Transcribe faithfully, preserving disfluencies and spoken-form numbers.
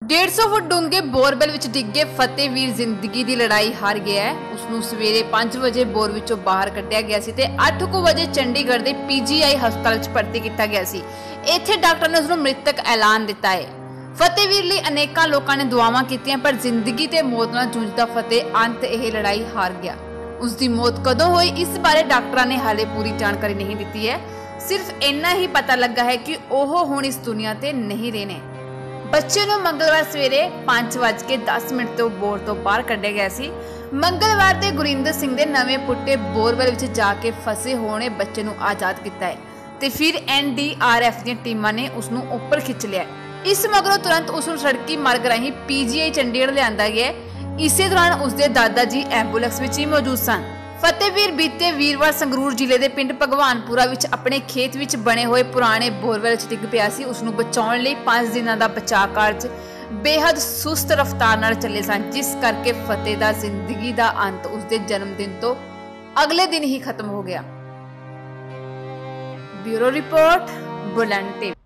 डेढ़ सौ foot डूंगे borewell विच डिगे फतेहवीर जिंदगी की लड़ाई हार गया है। उसनू सवेरे पांच बजे बोर विचों बाहर कढ़िया गया सी ते आठ को बजे चंडीगढ़ के पीजीआई हस्पताल च भर्ती किया गया सी। इत्थे डॉक्टर ने उसनू मृतक ऐलान दिता है। फतेहवीर लई अनेकां लोकां ने दुआवां कीतियां पर जिंदगी ते मौत नाल जूझदा फतेह अंत यह लड़ाई हार गया। उसकी मौत कदों हुई इस बारे डॉक्टरां ने हाले पूरी जानकारी नहीं दी है। सिर्फ इन्ना ही पता लगा है कि ओह हुण इस दुनिया ते नहीं रहने। बच्चे ਨੂੰ मंगलवार सवेरे पांच वज के दस मिनट तो बोर तो बाहर कढ़िया गया सी। मंगलवार ते गुरिंदर सिंह दे नवे पुट्टे बोरवेल विच जाके फसे होने बच्चे ਨੂੰ आजाद किया है ते फिर एन डी आर एफ दी टीमां ने उसनू ऊपर खिंच लिया। इस मगरों तुरंत उसनू सड़की मार्ग राही पीजीआई चंडीगढ़ लिआंदा गया। इसे दौरान उसके दादा जी एंबूलेंस विच ही मौजूद सन। फतेहवीर बीते वीरवार संगरूर जिले के पिंड भगवानपुरा विच अपने खेत विच बने हुए पुराने बोरवेल च डिग पिया सी। उसनू बचाउण लई पांच दिनां दा बचाव कार्ज बेहद सुस्त रफ्तार नाल चले सन, जिस करके फतेह दा जिंदगी दा अंत उसके जन्मदिन तो अगले दिन ही खत्म हो गया। Bureau report Buland TV.